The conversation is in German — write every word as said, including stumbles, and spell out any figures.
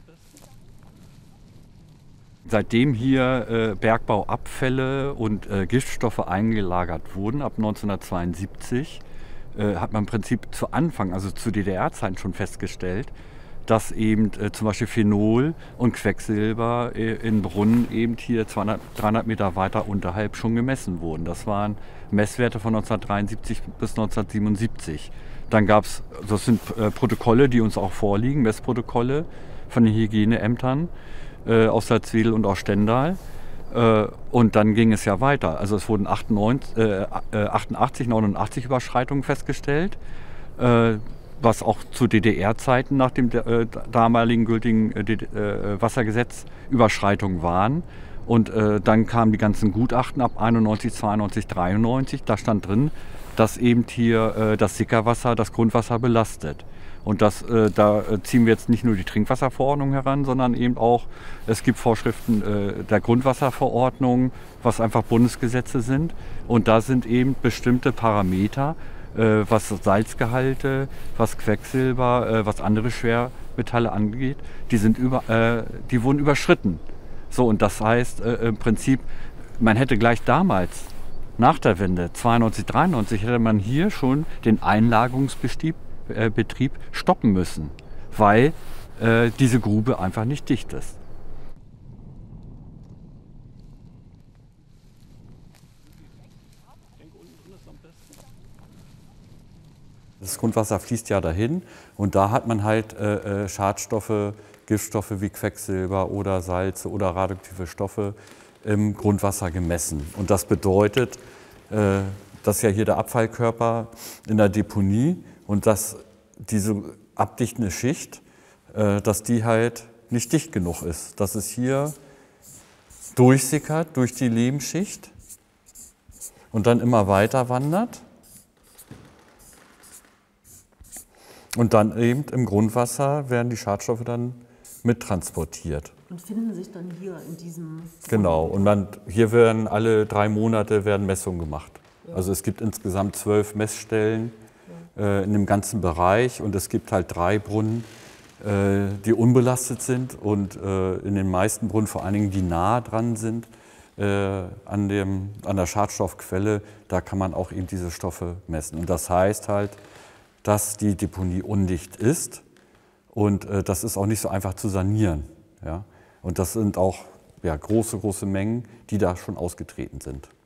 Seitdem hier äh, Bergbauabfälle und äh, Giftstoffe eingelagert wurden, ab neunzehnhundertzweiundsiebzig, äh, hat man im Prinzip zu Anfang, also zu D D R-Zeiten schon festgestellt, dass eben äh, zum Beispiel Phenol und Quecksilber äh, in Brunnen eben hier zweihundert, dreihundert Meter weiter unterhalb schon gemessen wurden. Das waren Messwerte von neunzehnhundertdreiundsiebzig bis neunzehnhundertsiebenundsiebzig. Dann gab es, das sind äh, Protokolle, die uns auch vorliegen, Messprotokolle von den Hygieneämtern äh, aus Salzwedel und aus Stendal. Äh, und dann ging es ja weiter. Also es wurden achtundneunzig, äh, achtundachtzig, neunundachtzig Überschreitungen festgestellt, äh, was auch zu D D R-Zeiten nach dem äh, damaligen gültigen äh, äh, Wassergesetz Überschreitungen waren. Und äh, dann kamen die ganzen Gutachten ab einundneunzig, zweiundneunzig, dreiundneunzig. Da stand drin, dass eben hier äh, das Sickerwasser das Grundwasser belastet. Und das, äh, da ziehen wir jetzt nicht nur die Trinkwasserverordnung heran, sondern eben auch, es gibt Vorschriften äh, der Grundwasserverordnung, was einfach Bundesgesetze sind. Und da sind eben bestimmte Parameter, äh, was Salzgehalte, was Quecksilber, äh, was andere Schwermetalle angeht, die, sind über, äh, die wurden überschritten. So, und das heißt äh, im Prinzip, man hätte gleich damals, nach der Wende, zweiundneunzig, dreiundneunzig, hätte man hier schon den Einlagerungsbetrieb äh, Betrieb stoppen müssen, weil äh, diese Grube einfach nicht dicht ist. Das Grundwasser fließt ja dahin und da hat man halt äh, Schadstoffe, Giftstoffe wie Quecksilber oder Salze oder radioaktive Stoffe im Grundwasser gemessen. Und das bedeutet, äh, dass ja hier der Abfallkörper in der Deponie und dass diese abdichtende Schicht, äh, dass die halt nicht dicht genug ist. Dass es hier durchsickert durch die Lehmschicht und dann immer weiter wandert. Und dann eben im Grundwasser werden die Schadstoffe dann mittransportiert. Und finden sich dann hier in diesem... Genau, und man, hier werden alle drei Monate werden Messungen gemacht. Ja. Also es gibt insgesamt zwölf Messstellen ja. äh, in dem ganzen Bereich und es gibt halt drei Brunnen, äh, die unbelastet sind und äh, in den meisten Brunnen, vor allen Dingen die nah dran sind, äh, an, dem, an der Schadstoffquelle, da kann man auch eben diese Stoffe messen. Und das heißt halt, dass die Deponie undicht ist und äh, das ist auch nicht so einfach zu sanieren. Ja? Und das sind auch ja, große, große Mengen, die da schon ausgetreten sind.